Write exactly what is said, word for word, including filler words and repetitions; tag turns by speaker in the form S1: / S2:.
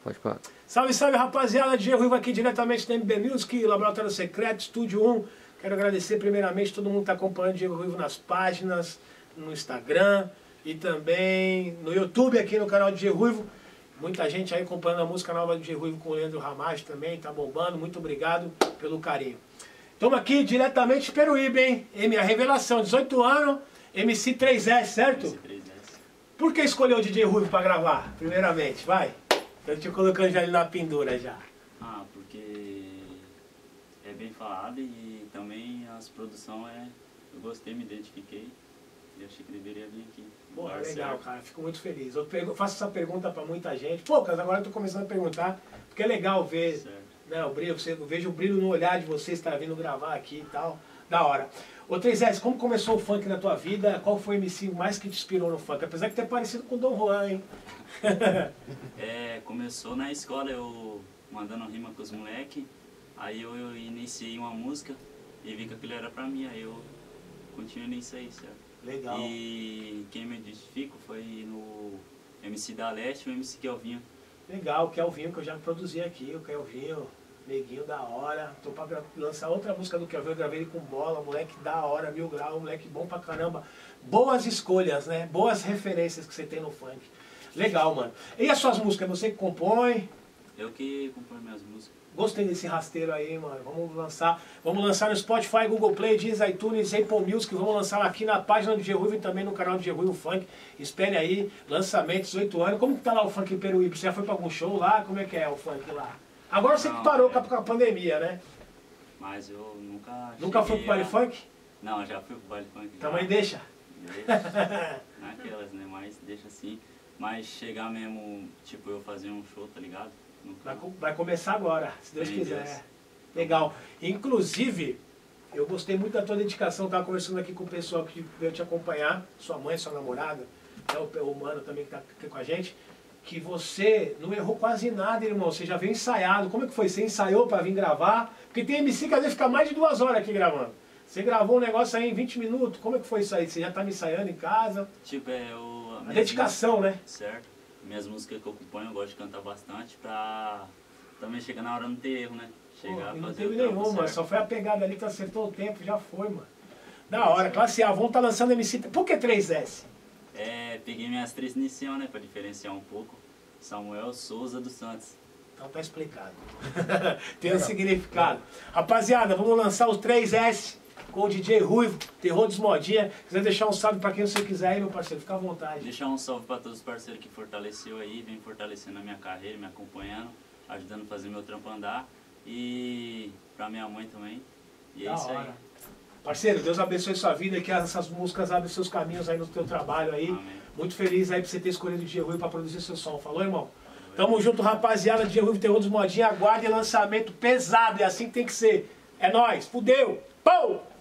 S1: Pode falar.
S2: Salve, salve, rapaziada. D J Ruivo aqui diretamente da M B Music, Laboratório Secreto, Estúdio um. Quero agradecer primeiramente todo mundo que está acompanhando o D J Ruivo nas páginas, no Instagram e também no YouTube aqui no canal do D J Ruivo. Muita gente aí acompanhando a música nova do D J Ruivo com o Leandro Ramage também, tá bombando. Muito obrigado pelo carinho. Estamos aqui diretamente de Peruíbe, hein? E minha revelação, dezoito anos, M C três S, certo?
S3: M C três S.
S2: Por que escolheu o D J Ruivo para gravar, primeiramente? Vai. Eu te colocando já ali na pendura já.
S3: Ah, porque é bem falado e também as produções é... Eu gostei, me identifiquei e achei que deveria vir aqui.
S2: Pô, é
S3: Lugar
S2: legal,
S3: certo.
S2: cara. Fico muito feliz. Eu pergu- faço essa pergunta para muita gente. Poucas, agora eu tô começando a perguntar, porque é legal ver,
S3: Certo.
S2: né, o brilho. Você, eu vejo o brilho no olhar de vocês que tá vindo gravar aqui e tal. Da hora. Ô três S, como começou o funk na tua vida? Qual foi o M C mais que te inspirou no funk? Apesar de ter parecido com o Dom Juan, hein?
S3: É, começou na escola, eu mandando rima com os moleques, aí eu, eu iniciei uma música e vi que aquilo era pra mim, aí eu continuei nisso aí, certo?
S2: Legal.
S3: E quem me identifico foi no M C da Leste e o M C Kelvinho.
S2: Legal, o Kelvinho que eu já produzi aqui, o Kelvinho, neguinho da hora. Tô pra gra- lançar outra música do Kelvinho, eu gravei ele com bola, moleque da hora, mil grau, moleque bom pra caramba. Boas escolhas, né? Boas referências que você tem no funk. Legal, mano. E as suas músicas, você que compõe?
S3: Eu que componho minhas músicas.
S2: Gostei desse rasteiro aí, mano. Vamos lançar. Vamos lançar no Spotify, Google Play, Deezer, iTunes, Apple Music. Vamos lançar aqui na página do D J Ruivo e também no canal do D J Ruivo Funk. Espere aí, lançamento, dezoito anos. Como que tá lá o funk em Peruíbe? Você já foi pra algum show lá? Como é que é o funk lá? Agora você que
S3: Não,
S2: parou
S3: é.
S2: com a- com a pandemia, né?
S3: Mas eu nunca
S2: Nunca foi pro
S3: cheguei
S2: baile
S3: a-
S2: funk?
S3: Não, já fui pro baile funk. já.
S2: Também deixa.
S3: Deixa. Naquelas, né? Mas deixa assim. Mas chegar mesmo, tipo, eu fazer um show, tá ligado? Nunca.
S2: Vai, co- vai começar agora, se Deus
S3: Sim,
S2: quiser.
S3: Deus.
S2: Legal. Inclusive, eu gostei muito da tua dedicação. Tava conversando aqui com o pessoal que veio te acompanhar, sua mãe, sua namorada, né, o, o mano também que tá aqui com a gente, que você não errou quase nada, irmão. Você já veio ensaiado. Como é que foi? Você ensaiou para vir gravar? Porque tem M C que às vezes fica mais de duas horas aqui gravando. Você gravou um negócio aí em vinte minutos. Como é que foi isso aí? Você já tá me ensaiando em casa?
S3: Tipo, é eu.
S2: A dedicação, né?
S3: Certo. Minhas músicas que eu componho, eu gosto de cantar bastante pra também chegar na hora não ter erro, né?
S2: Pô,
S3: Chegar
S2: e
S3: a
S2: não
S3: fazer
S2: teve
S3: o trampo
S2: nenhuma,
S3: certo.
S2: só foi a pegada ali que acertou o tempo, já foi, mano. Da hora, classe A, vamos estar lançando M C. Por que três S?
S3: É, peguei minhas três iniciais, né? Pra diferenciar um pouco. Samuel Souza dos Santos.
S2: Então tá explicado. Tem um significado. Rapaziada, vamos lançar os três S com o D J Ruivo, Terror dos Modinha. Se quiser deixar um salve pra quem você quiser aí, meu parceiro, fica à vontade.
S3: Deixar um salve pra todos os parceiros que fortaleceu aí, vem fortalecendo a minha carreira, me acompanhando, ajudando a fazer meu trampo andar. E pra minha mãe também. E é
S2: Da
S3: isso aí.
S2: hora. Parceiro, Deus abençoe sua vida, que essas músicas abrem seus caminhos aí no teu trabalho aí.
S3: Amém.
S2: Muito feliz aí por você ter escolhido o D J Ruivo pra produzir seu som. Falou, irmão? Tamo junto, rapaziada. D J Ruivo, Terror dos Modinha. Aguardem lançamento pesado. É assim que tem que ser. É nóis. Fudeu. Pou!